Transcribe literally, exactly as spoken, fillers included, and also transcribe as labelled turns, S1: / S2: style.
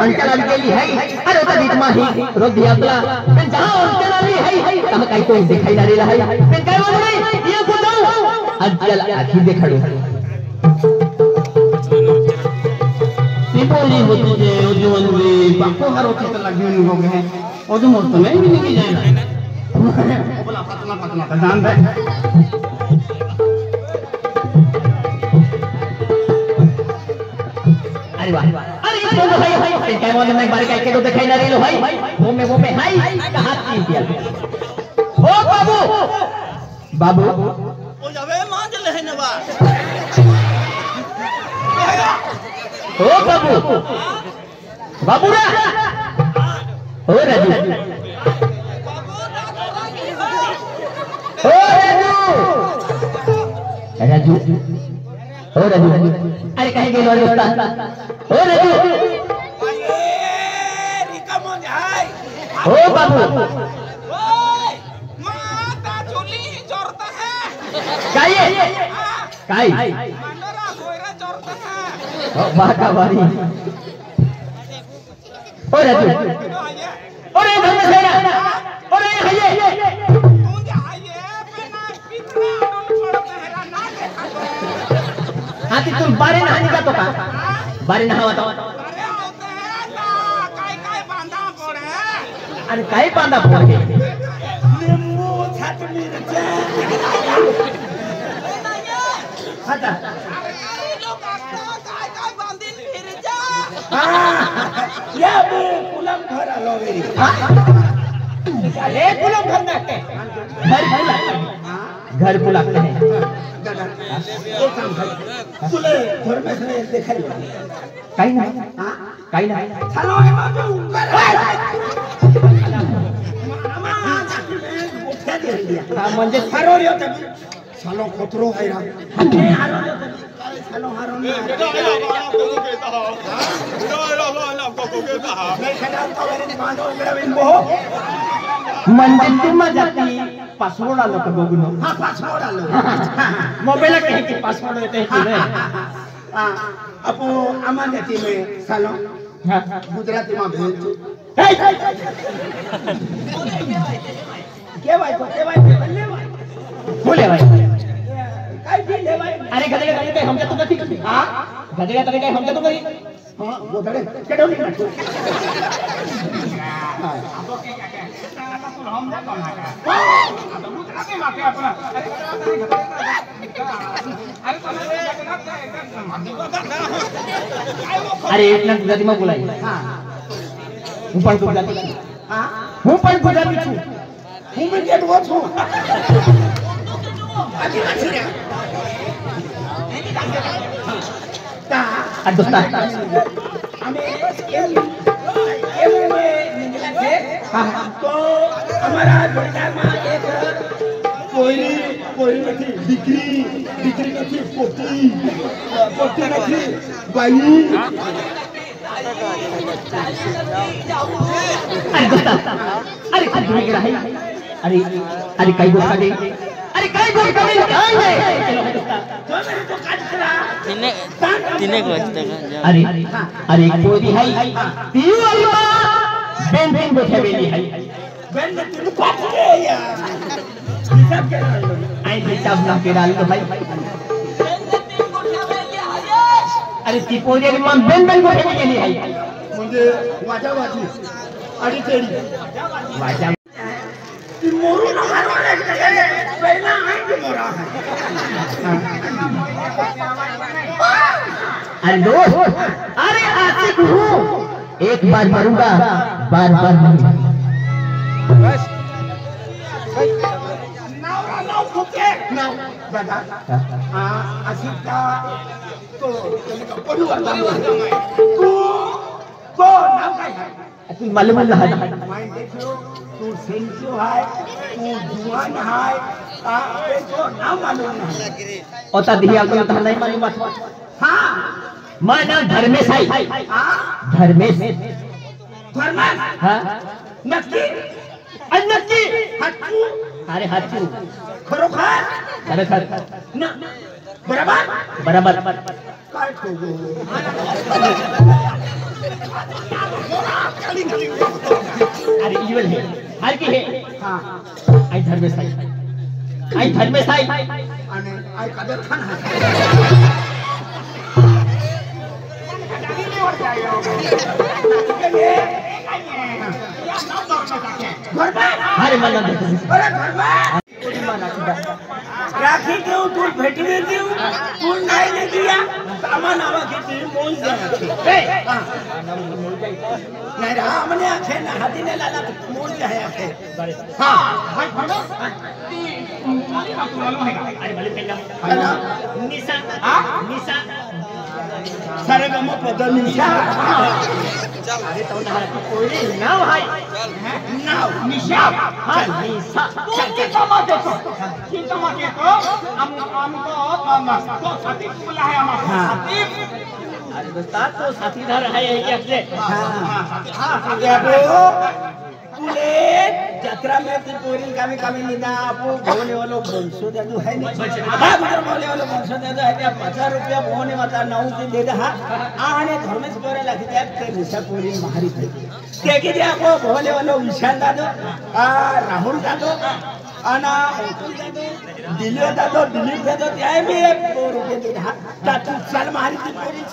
S1: अंचल आली गेली है अरे तो बीतमा ही रोज दियातला पण जहां अंचल आली है तहां काही कोण दिखाई ना रेला है पण काय बोल नाही ये को जाऊ अंचल आखी देखाडू
S2: दीपावली होती जे ओजवन वे बाको हर होती तो लगी हुई हो गए ओजो मोर तो नहीं भी नहीं जाएगा बोला पतला पतला का जान है
S1: अरे वाह अरे ये तो भाई भाई क्या बोल मैं एक बार का के तो दिखाई ना रेलो भाई वो में वो में हाय कहां की दिया ओ बाबू बाबू
S3: ओ जावे मां जे लेने बा
S1: ओ बाबू बाबू रा ओ राजू ओ राजू राजू ओ राजू अरे कहीं गेलो दोस्त ओ राजू
S3: अरे रिका मन हाय
S1: ओ बाबू
S3: ओए मां ता चोली चोरता है
S1: काई काई
S3: मंडरा कोयरा चोरता है
S1: ओ बाका बारी ओ राजू अरे धन सेना अरे हये
S3: तू जा ये पेना पितना आडोल पड़ता है ना देखा
S1: हाथी तुम बारे नहाने का तो का बारे नहावा तो
S3: अरे होते हैं ना काय काय बांधा पड़े
S1: अरे काय बांधा पड़े
S3: नींबू छत मिर्चा
S1: हटा
S3: अरे काय लोग आता काय काय बांधी फिर जा
S2: या बे कुलम घर आलो मेरी
S1: अरे कुलम घर नाते घर बुलाते घर बुलाते हैं
S2: एक काम कर तुले घर में से दिखाई
S1: काई ना काई ना
S2: चलो हे बाबू ऊपर मामा उठा दे दिया
S1: हां म्हणजे
S2: हारो रे होता सालो कोतरो है रा हने हारो सालो हारो नहीं
S1: म्हणजे तुम्हा जाती पासवर्ड आलो का बघू ना
S2: हां पासवर्ड आलो
S1: मोबाईल के की पासवर्ड येते तुझे
S2: हां अपो अमन जाती में सालो
S1: हां
S2: गुजराती में भेज के भाई को के भाई बल्ले भाई
S1: बोले भाई
S2: काय भी ले भाई
S1: अरे गधे गधे हम जा तो नहीं हां गधे गधे काय हम जा तो नहीं
S2: हां वो धड़े केडो नहीं बैठो
S3: हम जा कौन है अब मुतला के माथे अपना अरे
S1: अरे इतना गुजराती में बोलाई
S2: हां
S1: હું પણ ગુજરાતી છું
S2: हां
S1: હું પણ ગુજરાતી છું
S2: હું भी गेट वो छु आजी आजी रे ता
S1: आ दोस्ता
S2: हमें एम एम में निकला थे तो हमारा बेटा में एक कोई कोई नहीं डिग्री डिग्री नहीं पोती पोती नहीं बाई
S1: अरे दोस्ता अरे काय भाग रहा है अरे अरे काय गोष्ट दे अरे काय गोष्ट दे काय है
S2: तो मेरे तो काट करा
S4: तिने तिने गोष्ट का
S1: अरे अरे कोई है तीन वाली मां बेन बेन गोठेवेली है
S2: बेन ने तू काट रे यार हिसाब के डाल लो
S1: आई हिसाब ना के डाल दो भाई अरे ती पोरी वाली मां बेन बेन गोठेवेली है
S2: म्हणजे वाजा वाजी अडी तेडी
S1: वाजा
S2: ती मोरू ना मारवाले पहिला आंग मोरा है
S1: अरे दोस्त अरे आशिक हूँ एक बार मरूंगा बार बार नहीं
S2: बस नाव नाव फुके नाव दादा हां असिता तो तुमका पडू आता तू तो नाव काय है
S1: तू मालूम है
S2: माइंड देखो तू सेंसियो है तू जुआन है आ पे तो नाम मालूम नहीं
S1: ओता दिया को तो नहीं मालूम बात
S2: हां
S1: मैं नाम धर्मेश है
S2: हां
S1: धर्मेश
S2: धर्मेश
S1: हां
S2: नक्की
S1: नक्की
S2: हट्टू
S1: अरे हट्टू
S2: खरोखर
S1: खरोखर
S2: ना बराबर
S1: बराबर
S2: काय ठोगो
S1: जीवन है हर की है
S2: हां
S1: आई धर्मेश आई आई धर्मेश आई
S2: आणि आई कादर खान आहे
S1: अरे मला देखो
S2: बरं घरबा राखी देऊ तू भेटली देऊ तू नाही ने दिया सामान आवा की मोल दे नाही रा म्हणे आखे ना हातीने लाला मोल जे आहे आखे हां हाय फडो
S1: अरे भले पेला निशा निशा
S2: सारे गम पद निशा
S1: अरे तो ना कोई नाव है
S2: नाव
S1: निशा हां निशा
S3: की तमात देतो की तमात देतो हम हमको तो साथी बोला है हम साथी
S1: अरे दोस्ता तो साथीदार है ये से
S2: हां हां याबो तुले जत्रा में तू पोरी कामी कामी निना आपो भवने वालो बंसो देदो है नि हां गुजर भवने वालो बंसो देदो है त्या पचास रुपया भवने माता नौ ते दे दहा आणि धर्मेश पोरे लागी त्या ते निशा पोरी मारी थे ते की द्या को भवने वालो विशाल दादो आ राहुल दादो आना दिल्ली दादो दिलीप दादो त्या मी एक रुपये दे दहा ता तू चल मारी ती पोरी